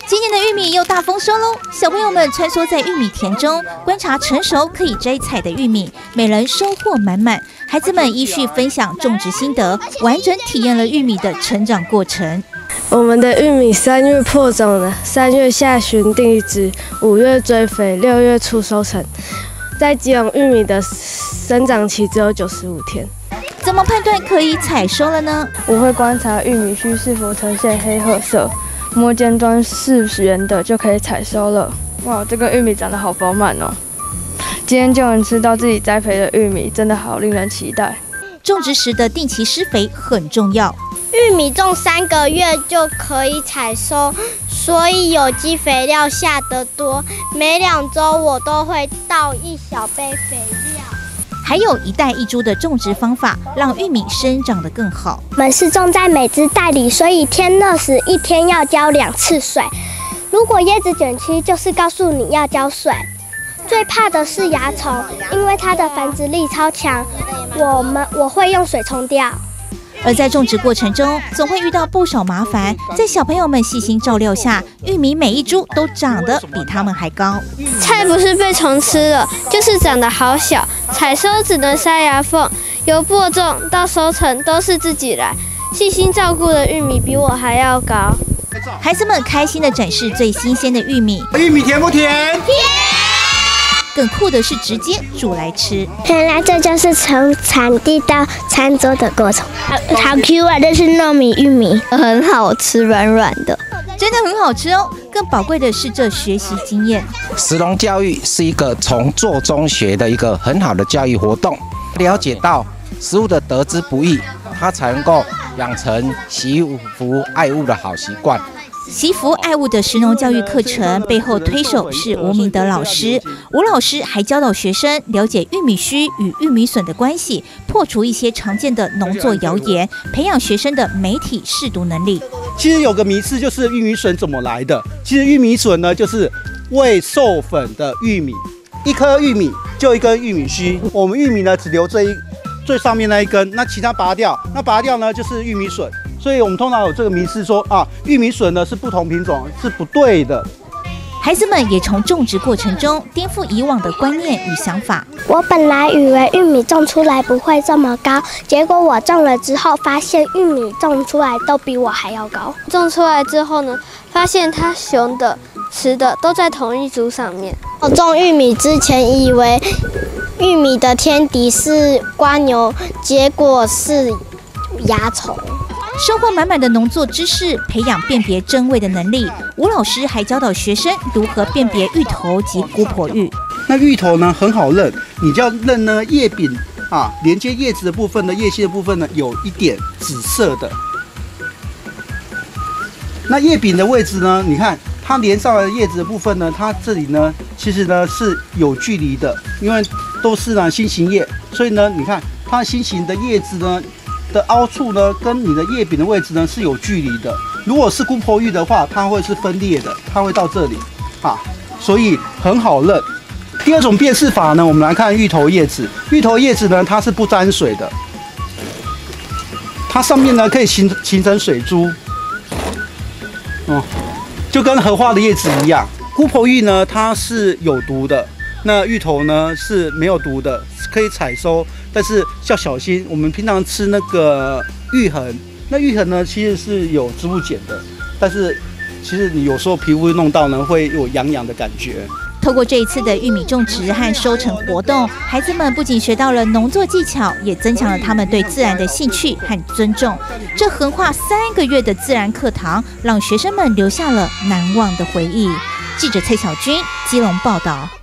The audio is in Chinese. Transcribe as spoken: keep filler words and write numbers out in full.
今年的玉米又大丰收喽！小朋友们穿梭在玉米田中，观察成熟可以摘采的玉米，每人收获满满。孩子们依序分享种植心得，完整体验了玉米的成长过程。 我们的玉米三月破种了，三月下旬定植，五月追肥，六月初收成。在基隆，玉米的生长期只有九十五天。 怎么判断可以采收了呢？ 我会观察玉米须是否呈现黑褐色。摸尖端是圆的就可以采收了。哇，这个玉米长得好饱满哦！今天就能吃到自己栽培的玉米，真的好令人期待。 种植时的定期施肥很重要。 玉米种三个月就可以采收，所以有机肥料下得多。每两周我都会倒一小杯肥料。 还有一袋一株的种植方法，让玉米生长得更好。 我们是种在每只袋里，所以天热时一天要浇两次水。如果叶子卷曲，就是告诉你要浇水。最怕的是蚜虫，因为它的繁殖力超强，我们我会用水冲掉。 而在种植过程中，总会遇到不少麻烦。在小朋友们细心照料下，玉米每一株都长得比他们还高。 菜不是被虫吃了，就是长得好小。采收只能塞牙缝，由播种到收成都是自己来。细心照顾的玉米比我还要高。 孩子们开心地展示最新鲜的玉米。 玉米甜不甜？ 甜。 更酷的是直接煮来吃。 原来这就是从产地到餐桌的过程。好 Q 啊！这是糯米玉米， 很好吃，软软的， 真的很好吃哦。更宝贵的是这学习经验。 食农教育是一个从做中学的一个很好的教育活动，了解到食物的得之不易，它才能够养成惜福爱物的好习惯。 惜福爱物的食农教育课程背后推手是吴明德老师，吴老师还教导学生了解玉米须与玉米笋的关系，破除一些常见的农作谣言，培养学生的媒体识读能力。 其实有个迷思，就是玉米笋怎么来的？其实玉米笋呢，就是未授粉的玉米，一颗玉米就一根玉米须，我们玉米呢只留这一最上面那一根，那其他拔掉，那拔掉呢就是玉米笋。所以我们通常有这个迷思说啊，玉米笋呢是不同品种，是不对的。 孩子们也从种植过程中颠覆以往的观念与想法。 我本来以为玉米种出来不会这么高，结果我种了之后，发现玉米种出来都比我还要高。 种出来之后呢，发现它雄的、雌的都在同一株上面。 我种玉米之前以为玉米的天敌是蝸牛，结果是蚜虫。 收获满满的农作知识，培养辨别真伪的能力。吴老师还教导学生如何辨别芋头及姑婆芋。 那芋头呢很好认，你就要认呢叶柄啊，连接叶子的部分呢，叶系的部分呢有一点紫色的。那叶柄的位置呢，你看它连上来的叶子的部分呢，它这里呢其实呢是有距离的，因为都是呢心形叶，所以呢你看它心形的叶子呢的凹处呢，跟你的叶柄的位置呢是有距离的。如果是姑婆芋的话，它会是分裂的，它会到这里啊，所以很好认。第二种辨识法呢，我们来看芋头叶子。芋头叶子呢，它是不沾水的，它上面呢可以形形成水珠，哦，就跟荷花的叶子一样。姑婆芋呢，它是有毒的。那芋头呢是没有毒的，可以采收，但是要小心。我们平常吃那个芋痕，那芋痕呢其实是有植物碱的，但是其实你有时候皮肤弄到呢会有痒痒的感觉。 透过这一次的玉米种植和收成活动，孩子们不仅学到了农作技巧，也增强了他们对自然的兴趣和尊重。这横跨三个月的自然课堂，让学生们留下了难忘的回忆。记者蔡小军，基隆报道。